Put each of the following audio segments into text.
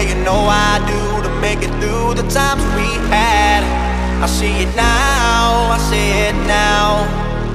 you know I do to make it through the times we had. I see it now, I see it now.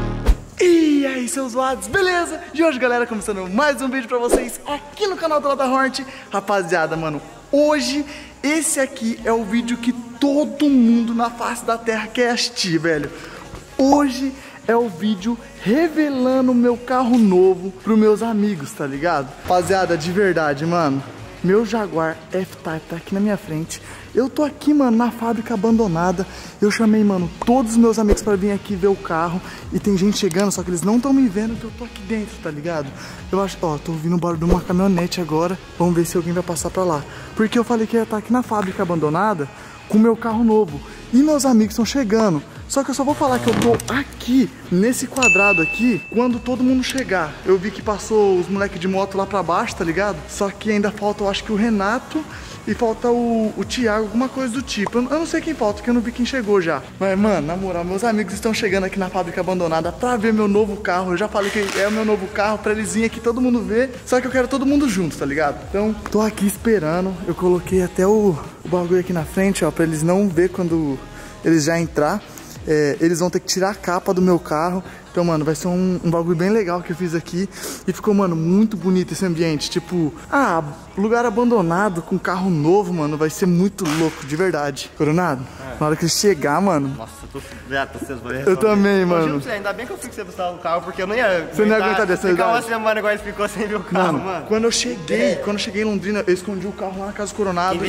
E aí, seus lados, beleza? E hoje, galera, começando mais um vídeo pra vocês aqui no canal do Lado da Hornet. Rapaziada, mano, hoje esse aqui é o vídeo que todo mundo na face da terra quer assistir, velho. Hoje é o vídeo revelando o meu carro novo pros meus amigos, tá ligado? Rapaziada, de verdade, mano, meu Jaguar F-Type tá aqui na minha frente. Eu tô aqui, mano, na fábrica abandonada. Eu chamei, mano, todos os meus amigos pra vir aqui ver o carro. E tem gente chegando, só que eles não estão me vendo que eu tô aqui dentro, tá ligado? Eu acho, ó, tô ouvindo o barulho de uma caminhonete agora. Vamos ver se alguém vai passar pra lá. Porque eu falei que ia estar aqui na fábrica abandonada com o meu carro novo. E meus amigos estão chegando. Só que eu só vou falar que eu tô aqui, nesse quadrado aqui, quando todo mundo chegar. Eu vi que passou os moleques de moto lá pra baixo, tá ligado? Só que ainda falta, eu acho que o Renato e falta o Thiago, alguma coisa do tipo. Eu não sei quem falta, porque eu não vi quem chegou já. Mas, mano, na moral, meus amigos estão chegando aqui na fábrica abandonada pra ver meu novo carro. Eu já falei que é o meu novo carro, pra eles virem aqui todo mundo ver. Só que eu quero todo mundo junto, tá ligado? Então, tô aqui esperando. Eu coloquei até o bagulho aqui na frente, ó, pra eles não ver quando eles já entrar. Eles vão ter que tirar a capa do meu carro. Então, mano, vai ser um bagulho bem legal que eu fiz aqui. E ficou, mano, muito bonito esse ambiente. Tipo, lugar abandonado com carro novo, mano. Vai ser muito louco, de verdade. Coronado, na hora que ele chegar, mano. Nossa, eu tô Eu também, mano. Ainda bem que eu fui que você buscar o carro, porque eu não ia. Você não ia aguentar dessa ficar idade. uma semana igual ele ficou sem ver o carro, mano. Quando eu cheguei em Londrina, eu escondi o carro lá na casa do Coronado.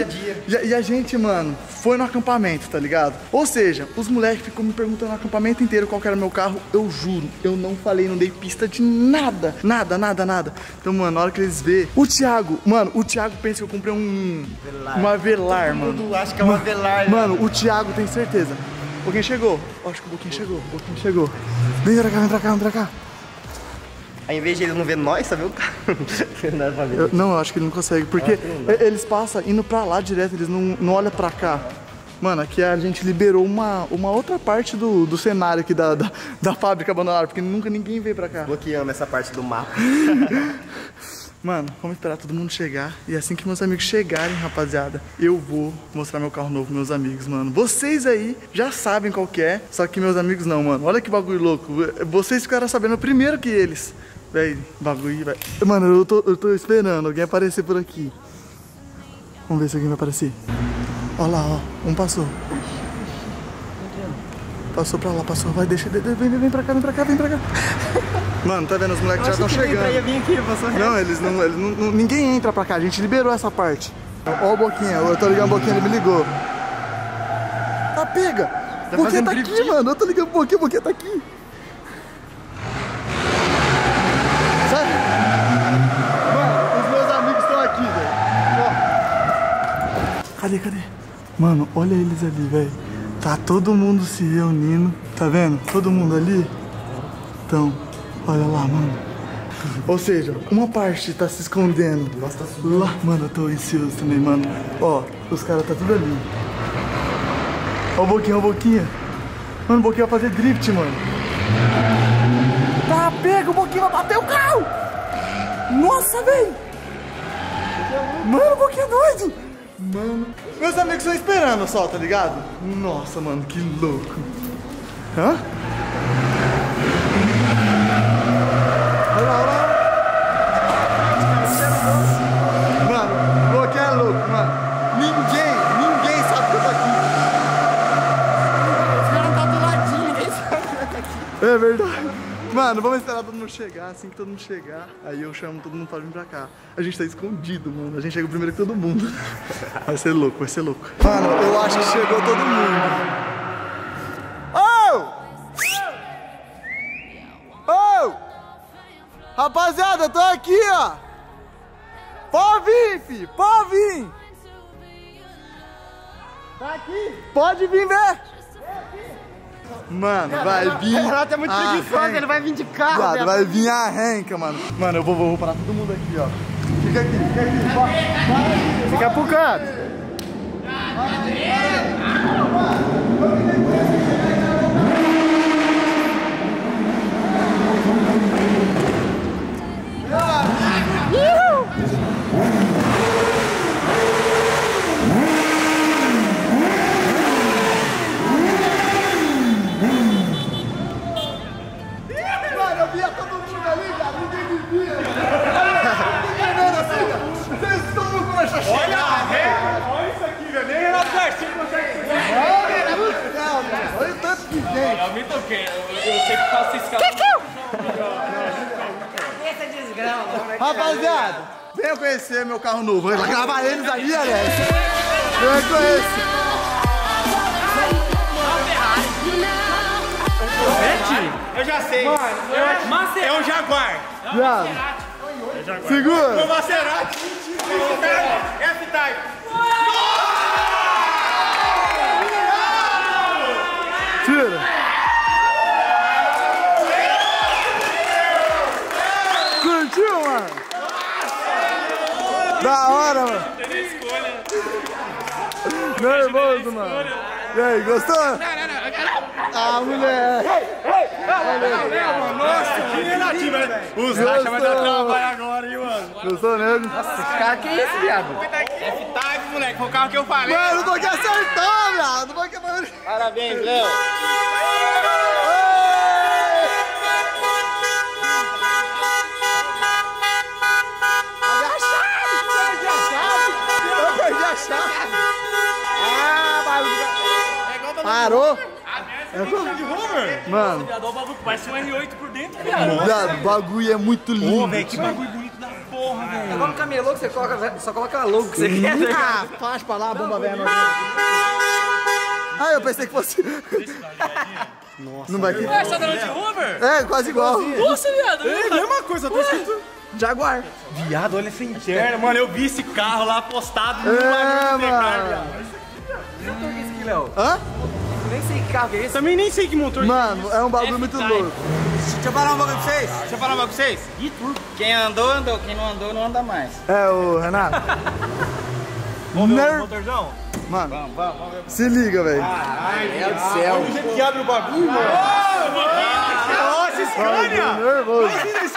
E a gente, mano, foi no acampamento, tá ligado? Ou seja, os moleques ficou me perguntando no acampamento inteiro qual que era meu carro. Eu juro, eu não falei, não dei pista de nada. Nada. Então, mano, na hora que eles verem. O Thiago pensa que eu comprei um Avelar, mano. Todo mundo acha que é um Avelar. Mano, o Thiago tem certeza. O Boquinha chegou. Acho que o Boquinha chegou. Vem pra cá. Aí, em vez de ele não ver nós, só vê o carro. Eu acho que ele não consegue, porque eles passam indo pra lá direto, eles não olham pra cá. Mano, aqui a gente liberou uma outra parte do cenário aqui da fábrica abandonada, porque nunca ninguém veio pra cá. Bloqueamos essa parte do mapa. Mano, vamos esperar todo mundo chegar. E assim que meus amigos chegarem, rapaziada, eu vou mostrar meu carro novo pros meus amigos, mano. Vocês aí já sabem qual que é, só que meus amigos não, mano. Olha que bagulho louco. Vocês ficaram sabendo primeiro que eles. Véi, bagulho, velho. Mano, eu tô esperando alguém aparecer por aqui. Vamos ver se alguém vai aparecer. Olha lá, ó. Um passou. Passou pra lá, passou. Vai, deixa. Vem pra cá. Mano, tá vendo? Os moleques já estão chegando. Não, ninguém entra pra cá. A gente liberou essa parte. Ó o Boquinha. Eu tô ligando o Boquinha, ele me ligou. Tá, pega. O Boquinha tá aqui, mano. Eu tô ligando o Boquinha tá aqui. Sério? Mano, os meus amigos estão aqui, velho. Cadê? Mano, olha eles ali, velho. Tá todo mundo se reunindo. Tá vendo? Todo mundo ali. Então, olha lá, mano. Ou seja, uma parte tá se escondendo. Nossa, tá subindo. Lá, mano, eu tô ansioso também, mano. Ó, os caras tá tudo ali. Ó o Boquinha. Mano, o Boquinha vai fazer drift, mano. Tá, pega, o Boquinha vai bater o carro. Nossa, velho. Mano, o Boquinha é doido. Mano, meus amigos estão esperando só, tá ligado? Nossa, mano, que louco. Hã? Olha lá. Mano, o Boquinha é louco, mano. Ninguém sabe que eu tô aqui. Os caras tá do ladinho, ninguém sabe que eu tô aqui. É verdade. Mano, vamos esperar todo mundo chegar. Assim que todo mundo chegar, aí eu chamo todo mundo pra vir pra cá. A gente tá escondido, mano. A gente chega primeiro que todo mundo. Vai ser louco. Mano, eu acho que chegou todo mundo. Rapaziada, eu tô aqui, ó. Pode vir, filho. Pode vir. Tá aqui. Pode vir ver. Mano, vai vir. O Renato é muito preguiçoso, ele vai vir de carro. Vai vir a arranca, mano. Mano, eu vou parar todo mundo aqui, ó. Fica aqui. Fica pro canto. Olha isso aqui, velho. Nem Renato Garcia consegue fazer. Olha o tanto de gente. Eu me toquei, eu sei que faço esse Essa desgrama. Rapaziada, venha conhecer meu carro novo. Vai gravar eles ali, Alex. Venha conhecer. Eu já sei. Mano, é um Jaguar. Viado. Segura. O Maserati. F-Type. Tira. Curtiu, mano? Da hora, mano. Nervoso, mano. E aí, gostou? Ah, moleque. Nossa, que relativo, velho. Os Racha vai dar trabalho agora, hein, mano. Gostou, nego? Esse cara que é esse, viado? F-Type, moleque. Foi o carro que eu falei. Mano, o Banque acertou, viado. O Banque acertou. Parabéns, Léo. Eu perdi a chave. Parou? Mano, Viado, o bagulho parece um R8 por dentro, viado. viado, o bagulho é muito lindo. Que bagulho bonito da porra, velho. É igual no camelô que você coloca, só coloca a logo que você quer. Né? Ah, faz pra lá, bomba velha. Ah, eu pensei que fosse. Nossa. Não vai ter. Você tá dando de Uber? É, quase igual. Nossa, viado. É a mesma coisa, tô escrito. Jaguar. Viado, olha essa interna. Mano, eu vi esse carro lá postado no É, bagulho do Necar, mano. viado. Esse aqui, Léo. Hã? Nem sei que carro que é esse. Também nem sei que motor. Mano, é um bagulho muito louco. Deixa eu falar um bagulho pra vocês. Deixa eu falar um bagulho pra vocês. Quem andou, andou. Quem não andou, não anda mais. É o Renato. Vamos ver o Ner... motorzão? Mano, Vamos ver. se liga, velho. Meu Deus do céu. Olha o jeito que abre o bagulho, mano. Nossa, Scania! Nervoso.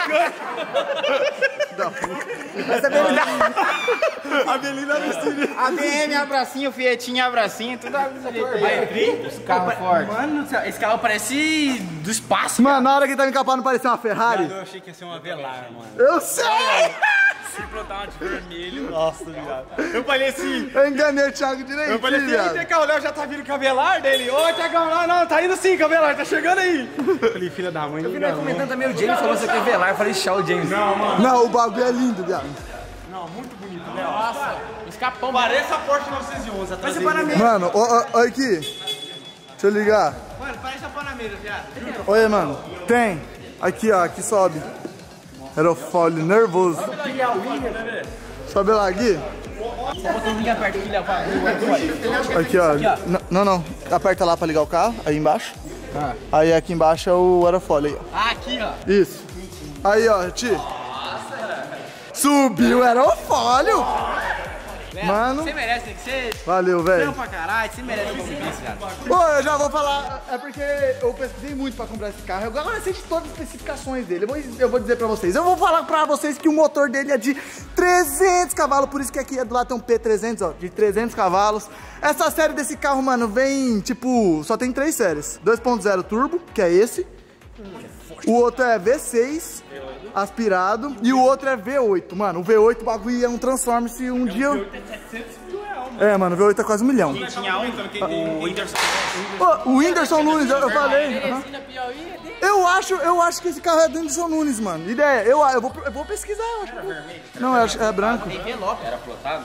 A Belina vestida. A BM, abracinho, Fietinha, abracinho, tudo os carros fortes. Mano do céu, esse carro parece do espaço. Mano, na hora que ele tava encapado não parecia uma Ferrari. Eu achei que ia ser uma Velar, mano. Eu sei! Se brotar uma de vermelho. Nossa, viado. Eu falei assim. Eu enganei o Thiago direitinho, Eu falei assim, viado. eita, o Léo já tá vindo com a Velar dele. Ô, Thiagão, não, tá indo sim com a Velar, tá chegando aí. Eu falei, filha da mãe, Eu vi nós comentando também, o James falou que você quer velar. Eu falei, tchau, James. Não, mano. Não, o bagulho é lindo, viado. Não, muito bonito, Léo. Nossa, escapão. Parece a Porsche 911 atrás dele. Mano, olha aqui. Deixa eu ligar. Mano, parece a Panamera, viado. Olha, mano. Tem. Aqui, ó. Aqui sobe. Aerofólio nervoso. Sobe lá aqui. Só botou um liga perto aqui, Léo. Aqui, ó. Não. Aperta lá pra ligar o carro. Aí embaixo. Aí aqui embaixo é o aerofólio aí, ó. Ah, aqui, ó. Isso. Aí, ó, Ti. Subiu o aerofólio. Mano. Você merece, tem que ser Valeu, velho. pra caralho. Você merece conseguir isso, cara. Pô, eu já vou falar, é porque eu pesquisei muito pra comprar esse carro. Eu agora sei de todas as especificações dele. Eu vou dizer pra vocês. Eu vou falar pra vocês que o motor dele é de 300 cavalos. Por isso que aqui do lado tem um P300, ó, de 300 cavalos. Essa série desse carro, mano, vem, tipo, só tem 3 séries. 2.0 turbo, que é esse. O outro é V6 aspirado e o outro é V8. Mano, o V8 o bagulho é um Transformers se um dia... É, mano, o V8 é quase 1 milhão. Tinha um, o Whindersson. Ô, o Whindersson Nunes, eu falei. Eu acho que esse carro é do Whindersson Nunes, mano. Ideia, eu vou pesquisar, eu acho. Não, é branco. Era plotado?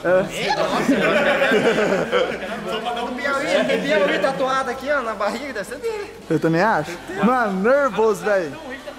Tem Piauí tatuado aqui, ó, na barriga, deve ser dele. Eu também acho. Mano, nervoso, velho.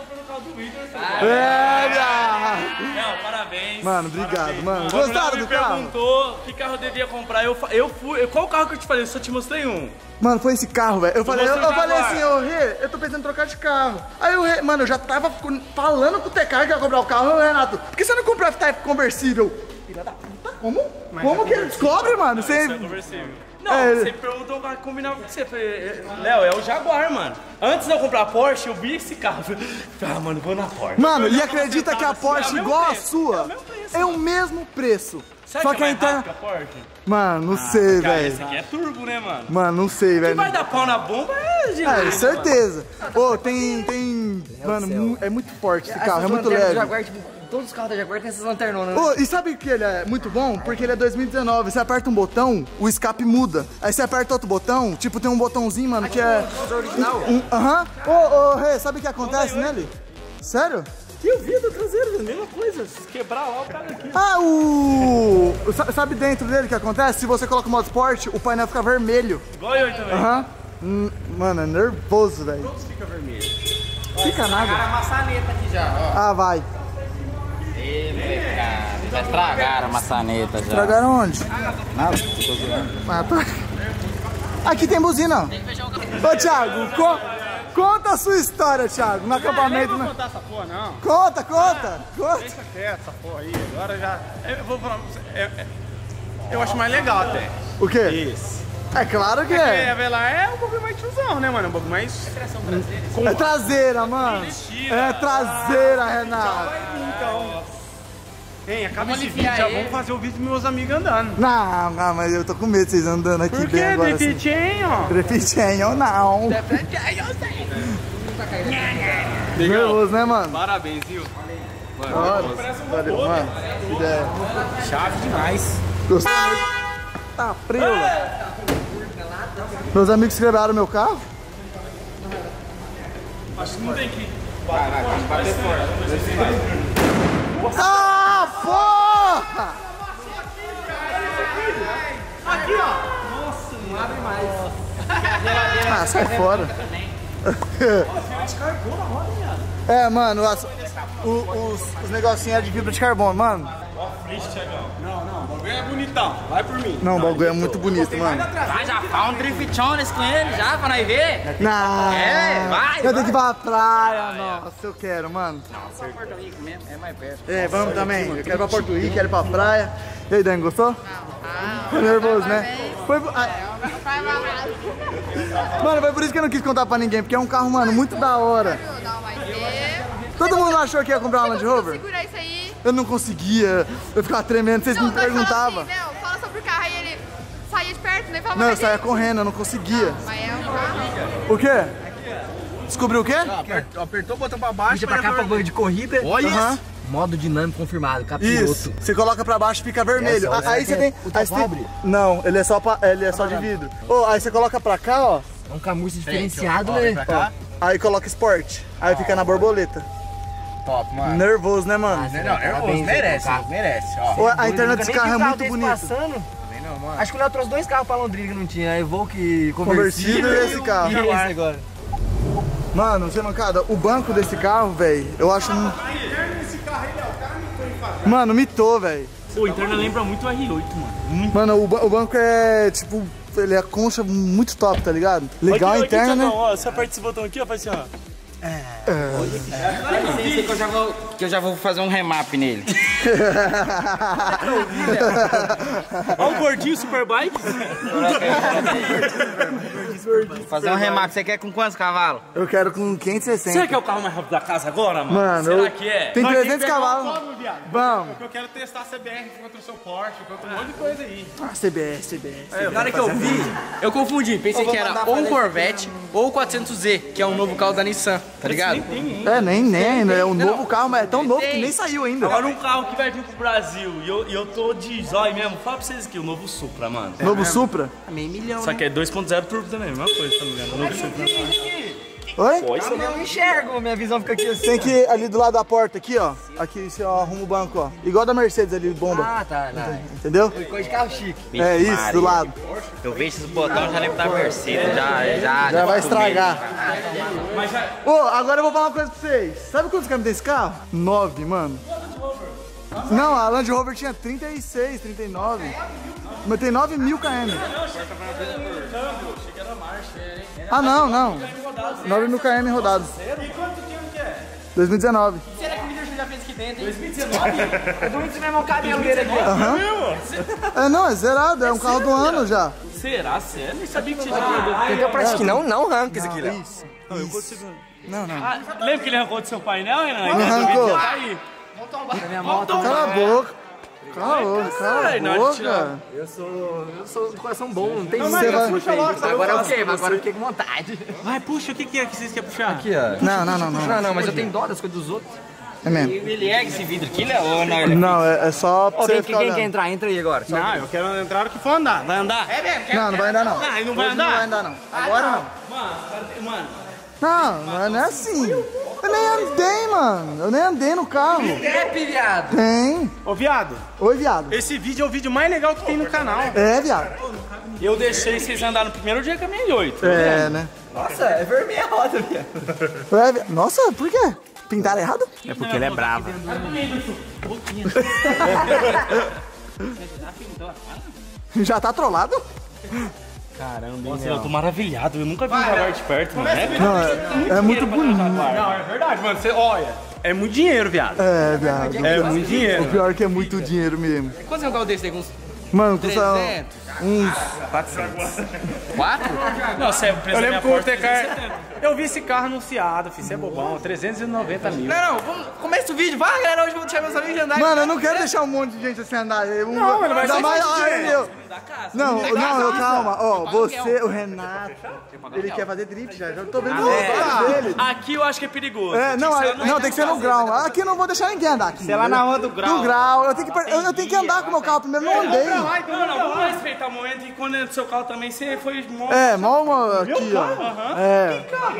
É, viado. Não, parabéns. Mano, obrigado, mano. Quando o Léo Gostaram me do carro? perguntou que carro eu devia comprar, eu fui. Qual carro que eu te falei? Eu só te mostrei um. Mano, foi esse carro, velho. Eu falei Jaguar. assim, ô Rê, eu tô pensando em trocar de carro. Aí o Rê, mano, eu já tava falando com o TK que ia comprar o carro. Ô, Renato, por que você não comprou F-Type conversível? Filha da puta, como? Como que ele descobre, mano? Você... Conversível. Não, É, você perguntou pra combinar com você. Eu falei, Léo, é o Jaguar, mano. Antes de eu comprar a Porsche, eu vi esse carro. Eu falei, mano, vou na Porsche. Mano, e acredita que a Porsche, é o mesmo igual a preço, sua, é o mesmo preço. é o mesmo preço. Sabe Só que que a é mais rápido interna... que a Porsche? Mano, não sei, Cara, velho. esse aqui é turbo, né, mano? Mano, não sei, Se velho. vai dar pau na bomba, é de É, lei, certeza. Ô, tem... Mano, é muito forte esse carro, é muito leve. Jaguar, tipo, Todos os carros da Jaguar tem essas lanternonas, né? Ô, e sabe que ele é muito bom? Porque ele é 2019. Você aperta um botão, o escape muda. Aí você aperta outro botão, tipo, tem um botãozinho, mano, que é... Aham. Ô, Rê, sabe o que acontece nele? Sério? E o vidro traseiro, a mesma coisa. Se quebrar lá, o cara aqui. Ah, sabe dentro dele o que acontece? Se você coloca o modo esporte, o painel fica vermelho. Igual eu também. Aham. Mano, é nervoso, velho. Todos ficam vermelhos. Fica nada. A maçaneta aqui já, ó. Ah, vai. Já estragaram a maçaneta já. Estragaram onde? Nada, tô zoando. Ah, tá. Aqui tem buzina. Ô, Thiago, conta a sua história, Thiago, no acampamento. Não vou contar essa porra, não. Conta. Deixa quieto essa porra aí. Agora já... Eu vou falar pra você. Eu acho mais legal até. O quê? Isso. É claro que É, é. a Velar é um pouco mais tiozão, né, mano? Um pouco mais... É traseira, mano. É traseira, Renato. Então... Hein, acaba esse vídeo, já vamos fazer o vídeo dos meus amigos andando. Não, mas eu tô com medo de vocês andando aqui Por bem quê? agora. Assim. Drifitinho? Drifitinho, não. Nervoso, né, mano? Parabéns, viu? Valeu, mano. Que ideia. Chave demais. Gostou muito? Tá, prela. Meus amigos escreveram meu carro? Acho que não tem que... Vai, bater fora. Ah, porra! Aqui, ó. Nossa, não abre mais. Ah, sai fora. É, mano, os negocinhos é de fibra de carbono, mano. Não, o bagulho é bonitão. Vai por mim. Não, o bagulho é muito bonito, mano. Vai, já fala um driftones com ele já, pra nós ver. Não, vai, eu tenho que ir pra praia, nossa, eu quero, mano. Só Porto Rico mesmo, é mais perto. É, vamos também. Eu quero ir pra Porto Rico, quero ir pra praia. E aí, Dan, gostou? Ficou nervoso, né? Foi... Mano, foi por isso que eu não quis contar pra ninguém, porque é um carro, mano, muito da hora. Todo mundo achou que ia comprar uma Land Rover? Segurar isso aí. Eu não conseguia, eu ficava tremendo, vocês me perguntavam. Assim, não, fala sobre o carro, aí ele saía de perto, né? Falava, Não, eu "Cadê?" saía correndo, eu não conseguia. Mas é um carro. O quê? Descobriu o quê? Apertou o botão pra baixo. Puxa pra cá pra banco de corrida. Olha Aham. isso. Modo dinâmico confirmado, Isso, capiloto. você coloca pra baixo e fica vermelho. Aí você tem... O aí você topo tem... Não, ele é só de vidro. Aí você coloca pra cá, ó. É um camurça diferenciado, né? Ó, aí coloca Sport. Aí fica na borboleta. Top, mano. Nervoso, né, mano? Parabéns, merece, carro. merece. Ó. Ô, a internet desse Nunca carro é nem vi muito desse bonita. Passando. Não, mano. Acho que o Léo trouxe 2 carros pra Londrina que não tinha. A Evoque Conversível e esse carro. E esse agora. Mano, você mancada, o banco desse carro, velho, eu acho... Mano, mitou, velho. O interno lembra muito o R8, mano. Mano, o banco é, tipo, ele é concha muito top, tá ligado? Legal a interna, né? Ó, você aperta esse botão aqui, ó, faz assim, ó. Que eu já vou fazer um remap nele. Ó o gordinho Superbike. Fazer um remap. Você quer com quantos cavalos? Eu quero com 560. Será que é o carro mais rápido da casa agora, mano? Mano, Será que é? Tem Nós 300 que pegar cavalos. Vamos. Eu quero testar a CBR contra o seu Porsche, contra um monte de coisa aí. Ah, CBS. Na hora que eu vi, eu confundi. Pensei que era ou um Corvette ou o 400Z, que é um novo carro da Nissan, tá ligado? É, nem ainda. É um novo carro, mas é tão novo que nem saiu ainda. Agora um carro que vai vir pro Brasil e eu tô de zóio mesmo. Fala pra vocês aqui, o novo Supra, mano. Novo Supra? Meio milhão, Só que é 2.0 turbo também, mesma coisa, tá ligado? O novo Supra. Oi? Eu não enxergo, minha visão fica aqui assim. Tem que ir ali do lado da porta, aqui, ó. Aqui, você ó, arruma o banco, ó. Igual da Mercedes ali, bomba. Ah, tá. Entendeu? Coisa de carro chique. É isso, do lado. Eu vejo esses botões, já lembro da Mercedes, já vai estragar. Ô, agora eu vou falar uma coisa pra vocês. Sabe quantos km tem esse carro? 9, mano. Não, a Land Rover tinha 36, 39. Mas tem 9 mil km. Ah, não. 9 mil km rodados. E quanto tempo que é? 2019. Será que o Whindersson já fez aqui dentro, hein? 2019? É do Whindersson mesmo o cabelo dele aqui, ó. Aham. É, não, é zerado. É um carro do ano já. Será? Sério? Nem sabia que tinha. Então parece que não arranca isso aqui, Léo. Isso. Não, eu consigo. Não. Ah, lembra que ele arrancou do seu painel, Renan? Não arrancou. Tá aí. Cala a boca. Cala a boca. Eu sou do coração bom, não tem Você vai... Agora eu queimo, agora eu fiquei com vontade. Vai, puxa, o que é que vocês querem puxar? Aqui, ó. Não. Não, mas eu tenho dó das coisas dos outros. É mesmo. Ele é esse vidro aqui, Léo? Ou não? Não, é só pra você ficar Quem quer olhando. entrar? Entra aí agora. Não, eu quero entrar no que for andar. Vai andar? É mesmo? Não, não vai andar não. Ah, ele não vai Hoje andar? Não vai andar não. Agora não. Mano. Não é assim. Eu nem andei, mano. Eu nem andei no carro. É, viado. Tem. Ô, viado, Oi, viado. esse vídeo é o vídeo mais legal que tem no canal. É, viado. Eu deixei vocês andar no primeiro dia com a minha 8. É, né? Nossa, é vermelha a roda, viado. É, nossa, por quê? Pintaram errado? É porque ele é bravo. Já tá trollado? Caramba, nossa, eu tô maravilhado. Eu nunca vi um Jaguar de perto, mano. Não, é muito bonito. Não, é verdade, mano. Você olha, é muito dinheiro, viado. É, viado. É muito O dinheiro. pior é que é muito dinheiro mesmo. Quanto é um carro desse aí? Com uns Mano, custa 300? uns... 4? Não, você é preso Eu na lembro minha que o porta. Tecar. Eu vi esse carro anunciado, filho. Você é bobão. 390 mil. Não, vamos, começa o vídeo. Vai, galera, hoje eu vou deixar meus amigos de andar. Mano, eu não quero deixar um monte de gente assim andar. Não, ele vai Ainda ser mais muito ai, dinheiro. eu. Não, calma. Ó, você, o Renato, ele quer fazer drift já. Já tô vendo o olhos dele. Aqui eu acho que é perigoso. É, não, tem que ser no grau. Aqui eu não vou deixar ninguém andar aqui. Sei lá na rua do grau. Do grau. Eu tenho que andar com o meu carro primeiro, não andei. Não, vamos respeitar o momento e quando é do seu carro também, você foi mó. É, mal aqui, ó. É.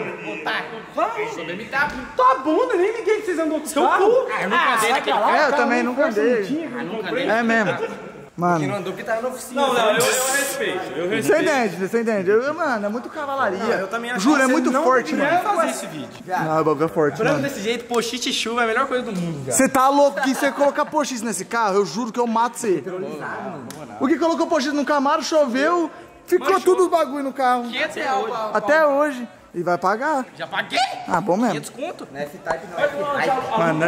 Tá bom, nem ninguém que vocês andam com seu cu. Eu nunca andei naquele carro. É, eu também nunca andei. É mesmo. Mano, Não andou porque tava na oficina. Não, eu respeito. você entende? Mano, é muito cavalaria. Eu também acho Juro, que é você muito não forte, deveria mano. fazer esse vídeo. Não, o bagulho é forte, Branco mano. desse jeito, pochite e chuva é a melhor coisa do mundo, velho. Você tá louco que você colocar post nesse carro, eu juro que eu mato você. O que colocou post no Camaro, choveu, ficou tudo os bagulho no carro. 500 reais. Até hoje. E vai pagar. Já paguei? Ah, bom mesmo. 500 conto? Não é F-Type, não. É F-Type. Mano,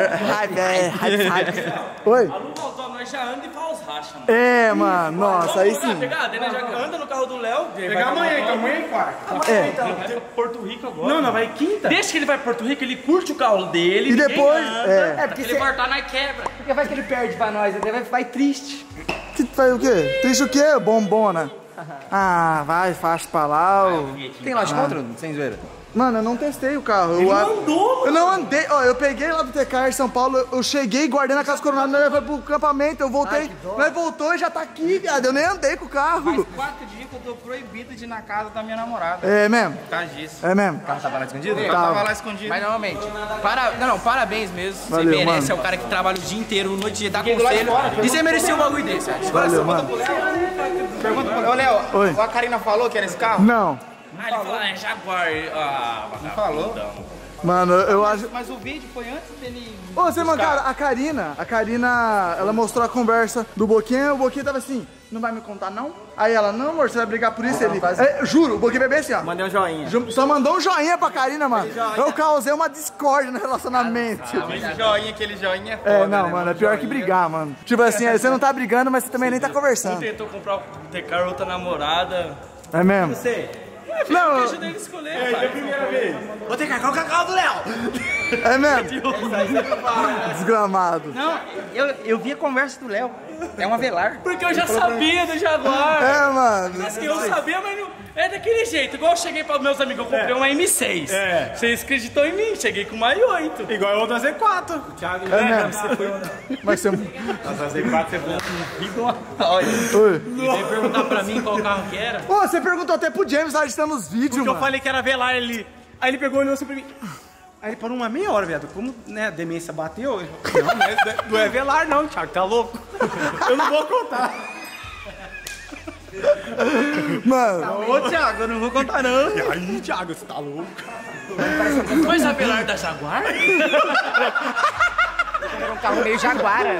hype. Oi? Aluga autódromo, nós já anda e faz os rachas, mano. É, mano, nossa, aí sim. Pegar, né? Já anda no carro do Léo. Pegar amanhã, então. Amanhã é quarta. É. Vai Porto Rico agora. Não, não, vai quinta. Deixa que ele vai pra Porto Rico, ele curte o carro dele. E ninguém depois, anda. é. É, porque Ele voltar, nós quebra. porque vai que ele perde pra nós, ele vai triste. Que faz o quê? Triste o quê? Bombona. Ah, vai, faz pra lá. Tem lá de contra, sem zoeira? Mano, eu não testei o carro. Eu não andei. Ó, eu peguei lá do TK em São Paulo, eu cheguei, guardei na casa coronada, nós levamos pro acampamento, eu voltei. Nós voltou e já tá aqui, viado. Eu nem andei com o carro. 4 dias que eu tô proibido de ir na casa da minha namorada. É mesmo? Por causa disso. É mesmo? Tava lá escondido? Eu tava lá escondido. Mas normalmente, parabéns mesmo. Você Valeu, merece, mano. é o cara que trabalha o dia inteiro, noite e dia, dá conselho. E você merecia um bagulho desse, velho. Valeu, mano. Pergunta pro Léo. Ô, Léo, Oi. a Karina falou que era esse carro? Não. Ah, ele falou, é Jaguar. Ah, Não falou? Mano, eu acho. Mas o vídeo foi antes dele... Ô, você, mano, cara, a Karina, ela mostrou a conversa do Boquinha, o Boquinha tava assim, não vai me contar não? Aí ela, não amor, você vai brigar por isso? Ele, juro, o Boquinha bebê assim, ó. Mandei um joinha. Só mandou um joinha pra Karina, mano. Eu causei uma discórdia no relacionamento. Aquele joinha é foda, Não, né, mano, é pior que brigar, mano. Tipo assim, você não tá brigando, mas você também nem tá conversando. tentou comprar o Tecar outra namorada. É mesmo? Você? Não, Eu ajudei ele a escolher, pai. Vou ter que carregar o cacau do Léo. é mesmo? Desgramado. Não, eu vi a conversa do Léo. É uma Velar. Porque eu já sabia do Jaguar. É, mano. Assim, eu sabia, mas não... É daquele jeito. Igual eu cheguei para meus amigos, eu comprei uma M6. É. Vocês acreditou em mim, cheguei com uma i8. Igual a outra Z4. O Thiago É mesmo. Mas você... Nossa, Z4 você foi Olha, Oi. veio perguntar pra mim qual carro que era. Ô, você perguntou até pro James, lá editando os vídeos, Porque eu mano. falei que era Velar ali. Aí ele pegou e olhou assim pra mim. Aí ele parou uma meia hora, viado. Como, né, a demência bateu, ele falou, não é Velar não, Thiago, tá louco? Eu não vou contar. Mano, Ô, Thiago, eu não vou contar não. E aí, Thiago, você tá louco? Mas a Velar da Jaguar? Era um carro meio Jaguara.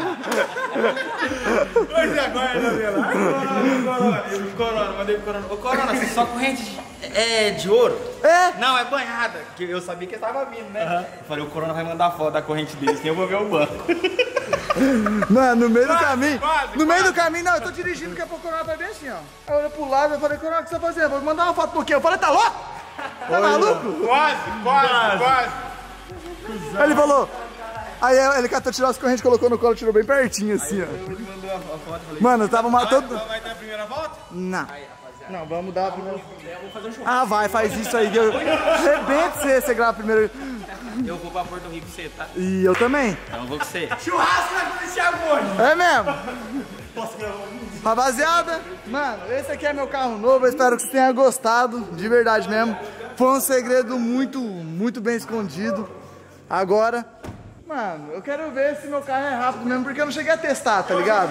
Ô, Jaguar é da Velar? Corona, mandei pro Corona. Ô, Corona, você só corrente de ouro? é? Não, é banhada. Que eu sabia que ele tava vindo, né? Eu falei, o Corona vai mandar foto da corrente dele, senão eu vou ver o banco. Mano, no meio do caminho. quase, No meio do caminho, não, eu tô dirigindo, daqui a pouco o Coronel vai bem assim, ó. Aí eu olhei pro lado e falei, Coronel, o que você tá fazendo? Vou mandar uma foto pro quê? Eu falei, tá louco? Tá maluco? Quase. Aí ele falou. Aí ele catou, tirou as correntes, colocou no colo, tirou bem pertinho, assim, ó. Ele mandou a foto, falei, Mano, eu tava matando. vai ter a primeira volta? Não. Não, vamos dar primeiro. Ah, vai, faz isso aí. Rebente você grava primeiro. Eu vou pra Porto Rico você, tá? E eu também. Então eu vou com você. Churrasco na policial hoje. É mesmo? Rapaziada, mano, esse aqui é meu carro novo, eu espero que você tenha gostado, de verdade mesmo. Foi um segredo muito bem escondido. Agora, mano, eu quero ver se meu carro é rápido mesmo, porque eu não cheguei a testar, tá ligado?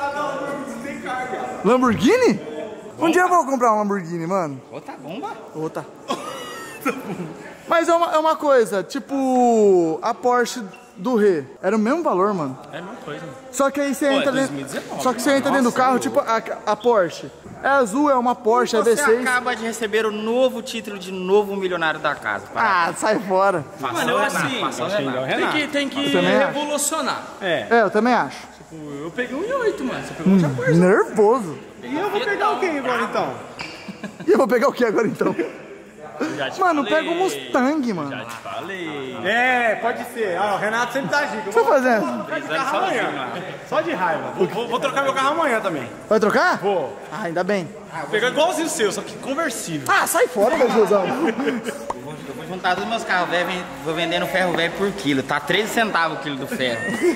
Lamborghini? Um dia eu vou comprar um Lamborghini, mano. Outra bomba? Outra. Mas é uma coisa, tipo, a Porsche do Rê, era o mesmo valor, mano. É a mesma coisa. Só que aí você entra dentro. 2019. Só que você entra dentro do carro, tipo a Porsche. É azul, é uma Porsche, é Você V6. acaba de receber o novo título de novo milionário da casa. Ah, sai fora. Mano, eu assim, tem que também acho. revolucionar. É, eu também acho. Eu peguei um 1.8, mano. Você pegou um Jaguar. Nervoso. E eu vou pegar o quem agora então? E eu vou pegar o que agora então? Já te Mano, falei. pega o Mustang, mano. Já te falei. É, pode ser. Ah, o Renato sempre dá dica. O que você tá fazendo? Trocar de carro amanhã. Só de raiva. Vou trocar meu carro amanhã também. Vai trocar? Vou. Ah, ainda bem. Vou pegar igualzinho o seu, só que conversível. Ah, sai fora, meu Josão. Eu vou juntar todos os meus carros velhos, vou vendendo ferro velho por quilo. Tá 13 centavos o quilo do ferro.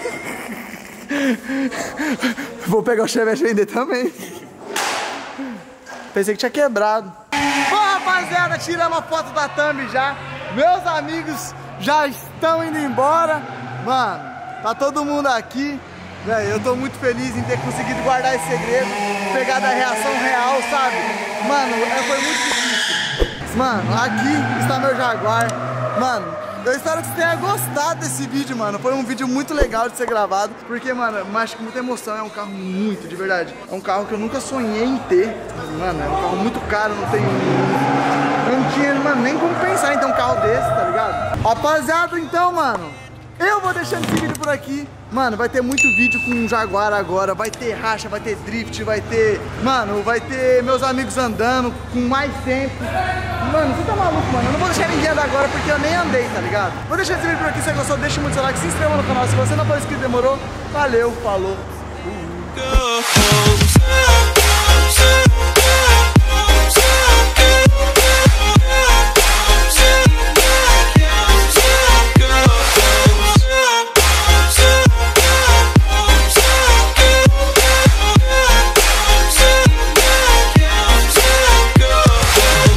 Vou pegar o Chevette e vender também. Pensei que tinha quebrado. Bom, rapaziada, tiramos a foto da thumb já. Meus amigos já estão indo embora. Mano, tá todo mundo aqui. Véi, eu tô muito feliz em ter conseguido guardar esse segredo, pegar da reação real, sabe? Mano, foi muito difícil. Mano, aqui está meu Jaguar. Mano, eu espero que você tenha gostado desse vídeo, mano. Foi um vídeo muito legal de ser gravado, porque, mano, eu acho que muita emoção. É um carro muito, de verdade. É um carro que eu nunca sonhei em ter. Mano, é um carro muito caro, não tem... Eu não tinha, mano, nem como pensar em ter um carro desse, tá ligado? Rapaziada, então, mano, eu vou deixando esse vídeo por aqui. Mano, vai ter muito vídeo com o Jaguar agora. Vai ter racha, vai ter drift, vai ter... Mano, vai ter meus amigos andando com mais tempo. Mano, você tá maluco, mano? Eu não vou deixar ninguém andar agora porque eu nem andei, tá ligado? Vou deixar esse vídeo por aqui. Se você gostou, deixa muito seu like, se inscreva no canal. Se você não for inscrito, demorou. Valeu, falou.